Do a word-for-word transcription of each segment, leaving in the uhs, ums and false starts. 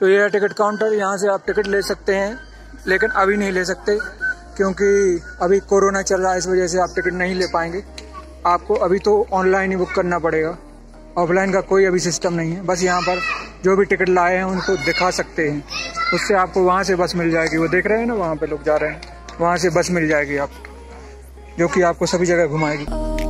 तो ये है टिकट काउंटर, यहाँ से आप टिकट ले सकते हैं, लेकिन अभी नहीं ले सकते क्योंकि अभी कोरोना चल रहा है, इस वजह से आप टिकट नहीं ले पाएंगे। आपको अभी तो ऑनलाइन ही बुक करना पड़ेगा, ऑफलाइन का कोई अभी सिस्टम नहीं है। बस यहाँ पर जो भी टिकट लाए हैं उनको दिखा सकते हैं, उससे आपको वहाँ से बस मिल जाएगी। वो देख रहे हैं ना, वहाँ पे लोग जा रहे हैं, वहाँ से बस मिल जाएगी आपको, जो कि आपको सभी जगह घुमाएगी।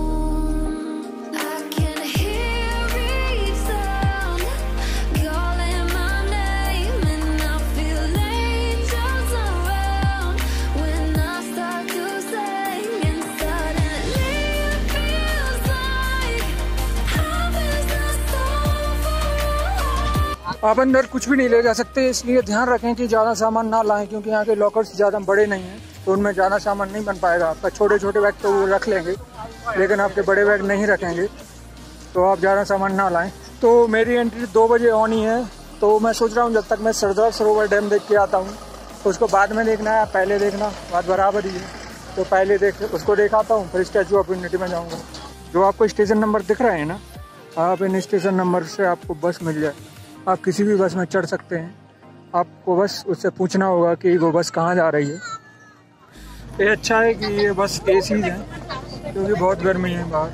आप अंदर कुछ भी नहीं ले जा सकते, इसलिए ध्यान रखें कि ज़्यादा सामान ना लाएं, क्योंकि यहाँ के लॉकर्स ज़्यादा बड़े नहीं हैं, तो उनमें ज़्यादा सामान नहीं बन पाएगा आपका। छोटे छोटे बैग तो वो रख लेंगे, लेकिन आपके बड़े बैग नहीं रखेंगे, तो आप ज़्यादा सामान ना लाएं। तो मेरी एंट्री दो बजे ऑन ही है, तो मैं सोच रहा हूँ जब तक मैं सरदार सरोवर डैम देख के आता हूँ, तो उसको बाद में देखना है पहले देखना, बात बराबर ही है। तो पहले देख उसको देख आता हूँ, फिर स्टैचू ऑफ यूनिटी में जाऊँगा। जो आपको स्टेशन नंबर दिख रहे हैं ना, आप इन स्टेशन नंबर से आपको बस मिल जाए, आप किसी भी बस में चढ़ सकते हैं। आपको बस उससे पूछना होगा कि वो बस कहाँ जा रही है। ये अच्छा है कि ये बस एसी है, क्योंकि बहुत गर्मी है बाहर।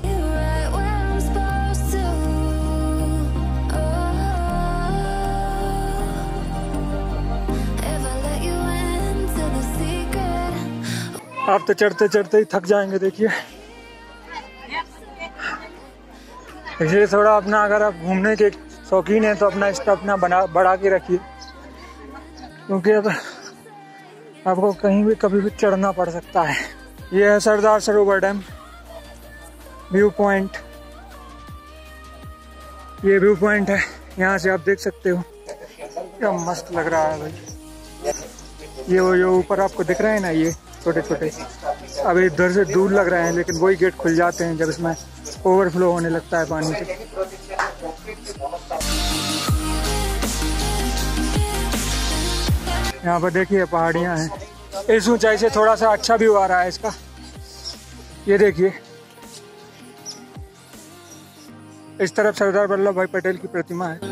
आप तो चढ़ते चढ़ते ही थक जाएंगे, देखिए। इसलिए थोड़ा अपना, अगर आप घूमने के शौकीन है तो अपना स्टेमिना बना बढ़ा के रखिए, क्योंकि अब आपको कहीं भी कभी भी चढ़ना पड़ सकता है। ये है Sardar Sarovar dam view point. ये व्यू पॉइंट है, यहाँ से आप देख सकते हो, क्या मस्त लग रहा है भाई। ये वो जो ऊपर आपको दिख रहे हैं ना, ये छोटे छोटे अभी इधर से दूर लग रहे हैं, लेकिन वही गेट खुल जाते हैं जब इसमें ओवरफ्लो होने लगता है पानी से। यहाँ पर देखिए पहाड़ियाँ हैं, इस ऊंचाई से थोड़ा सा अच्छा व्यू आ रहा है इसका। ये देखिए, इस तरफ सरदार वल्लभ भाई पटेल की प्रतिमा है।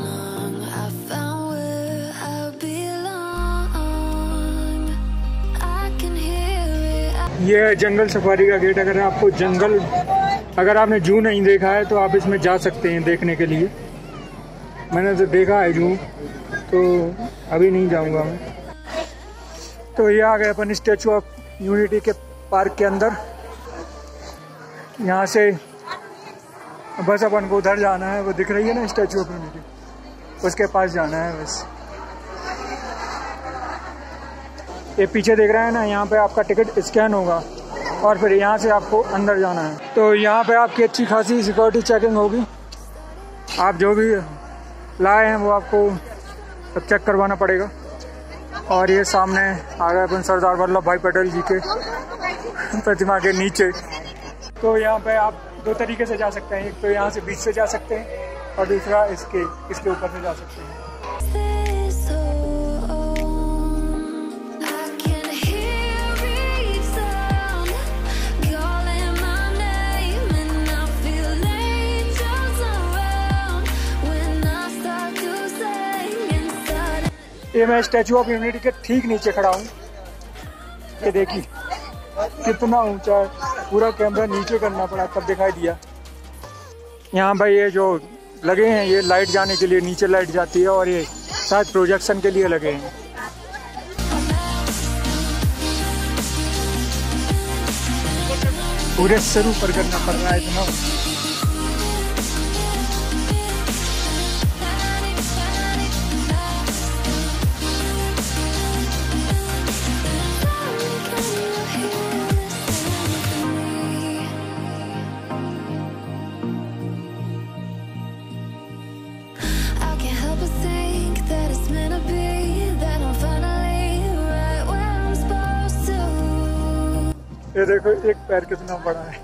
ये है जंगल सफारी का गेट। अगर आपको जंगल, अगर आपने जू नहीं देखा है तो आप इसमें जा सकते हैं देखने के लिए। मैंने तो देखा है जू, तो अभी नहीं जाऊंगा मैं। तो ये आ गए अपन स्टैचू ऑफ यूनिटी के पार्क के अंदर। यहाँ से बस अपन को उधर जाना है, वो दिख रही है ना स्टैचू ऑफ यूनिटी, उसके पास जाना है बस। ये पीछे देख रहे हैं ना, यहाँ पे आपका टिकट स्कैन होगा और फिर यहाँ से आपको अंदर जाना है। तो यहाँ पे आपकी अच्छी खासी सिक्योरिटी चेकिंग होगी। आप जो भी लाए हैं वो आपको सब चेक करवाना पड़ेगा। और ये सामने आ गए अपन सरदार वल्लभ भाई पटेल जी के प्रतिमा के नीचे। तो यहाँ पे आप दो तरीके से जा सकते हैं, एक तो यहाँ से बीच से जा सकते हैं और दूसरा इसके इसके ऊपर से जा सकते हैं। ये मैं स्टैचू ऑफ यूनिटी के ठीक नीचे खड़ा हूँ। ये देखिए कितना ऊंचा है, पूरा कैमरा नीचे करना पड़ा तब दिखाई दिया। यहाँ भाई ये जो लगे हैं, ये लाइट जाने के लिए नीचे लाइट जाती है, और ये शायद प्रोजेक्शन के लिए लगे हैं। पूरे सिर ऊपर करना पड़ रहा है इतना। ये देखो एक पैर कितना बड़ा है,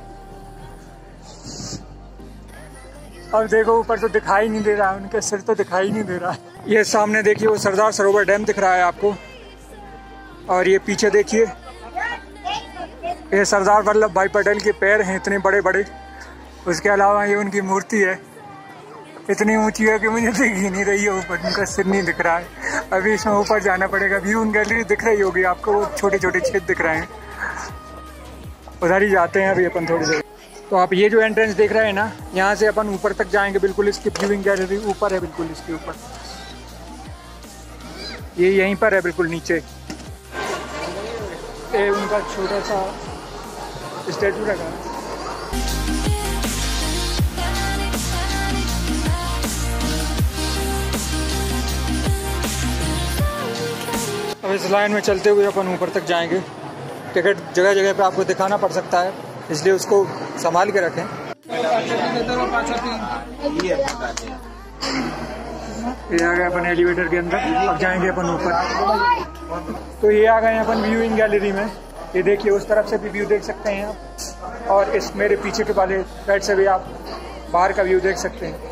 और देखो ऊपर तो दिखाई नहीं दे रहा है, उनके सिर तो दिखाई नहीं दे रहा है। ये सामने देखिए वो सरदार सरोवर डैम दिख रहा है आपको, और ये पीछे देखिए ये सरदार वल्लभ भाई पटेल के पैर हैं इतने बड़े बड़े। उसके अलावा ये उनकी मूर्ति है, इतनी ऊंची है कि मुझे दिख ही नहीं रही है ऊपर, उनका सिर नहीं दिख रहा है। अभी इसमें ऊपर जाना पड़ेगा। व्यू इन गैलरी दिख रही होगी आपको, वो छोटे छोटे छेद दिख रहे हैं, उधर ही जाते हैं अभी अपन थोड़ी देर। तो आप ये जो एंट्रेंस देख रहे हैं ना, यहाँ से अपन ऊपर तक जाएंगे। बिल्कुल इसकी व्यूइंग गैलरी ऊपर है, बिल्कुल इसके ऊपर, ये यहीं पर है बिल्कुल नीचे। ये उनका छोटा सा स्टैचू रखा है। अब इस लाइन में चलते हुए अपन ऊपर तक जाएंगे। टिकट जगह जगह पे आपको दिखाना पड़ सकता है, इसलिए उसको संभाल के रखें। ये आ गए अपन एलिवेटर के अंदर, अब जाएंगे अपन ऊपर। तो ये आ गए अपन व्यूइंग गैलरी में। ये देखिए उस तरफ से भी व्यू देख सकते हैं आप, और इस मेरे पीछे के वाले साइड से भी आप बाहर का व्यू देख सकते हैं।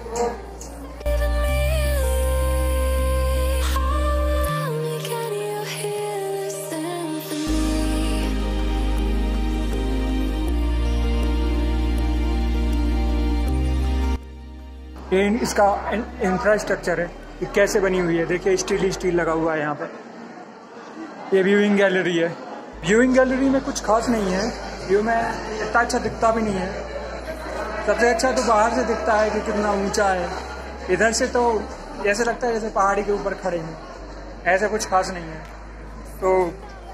ये इसका इंफ्रास्ट्रक्चर है, ये कैसे बनी हुई है देखिए, स्टील ही स्टील लगा हुआ है यहाँ पर। ये व्यूइंग गैलरी है। व्यूइंग गैलरी में कुछ खास नहीं है, व्यू में इतना अच्छा दिखता भी नहीं है। सबसे अच्छा तो बाहर से दिखता है कि कितना ऊंचा है, इधर से तो ऐसे लगता है जैसे पहाड़ी के ऊपर खड़े हैं, ऐसा कुछ खास नहीं है। तो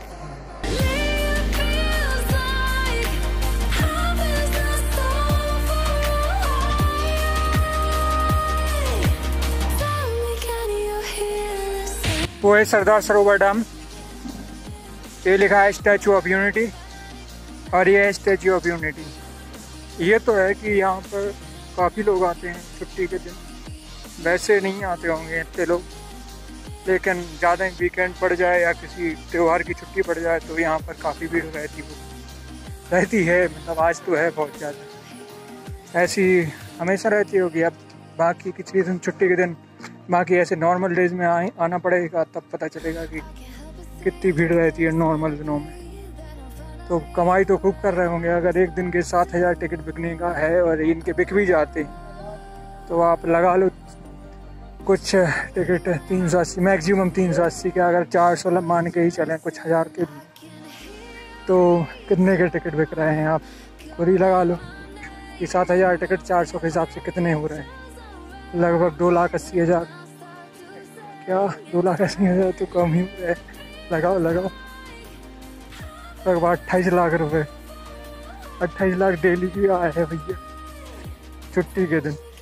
वो है सरदार सरोवर डैम। ये लिखा है स्टैचू ऑफ यूनिटी, और ये है स्टैचू ऑफ यूनिटी। ये तो है कि यहाँ पर काफ़ी लोग आते हैं छुट्टी के दिन। वैसे नहीं आते होंगे इतने लोग, लेकिन ज़्यादा वीकेंड पड़ जाए या किसी त्यौहार की छुट्टी पड़ जाए तो यहाँ पर काफ़ी भीड़ रहती वो रहती है। मतलब आज तो है बहुत ज़्यादा, ऐसी हमेशा रहती होगी। अब बाकी किसी दिन छुट्टी के दिन, बाकी ऐसे नॉर्मल डेज में आए आना पड़ेगा, तब पता चलेगा कि कितनी भीड़ रहती है नॉर्मल दिनों में। तो कमाई तो खूब कर रहे होंगे। अगर एक दिन के सात हज़ार टिकट बिकने का है और इनके बिक भी जाते हैं तो आप लगा लो कुछ टिकट तीन सौ अस्सी मैक्सिमम तीन सौ अस्सी के, अगर चार सौ मान के ही चलें कुछ हज़ार के, तो कितने के टिकट बिक रहे हैं आप खुद ही लगा लो कि सात हज़ार टिकट चार सौ के हिसाब से कितने हो रहे हैं। लगभग दो लाख अस्सी हज़ार, क्या दो लाख अस्सी हज़ार तो कम ही हो है। लगाओ लगाओ लगभग अट्ठाईस लाख रुपए, अट्ठाईस लाख डेली की आए हैं भैया छुट्टी के दिन।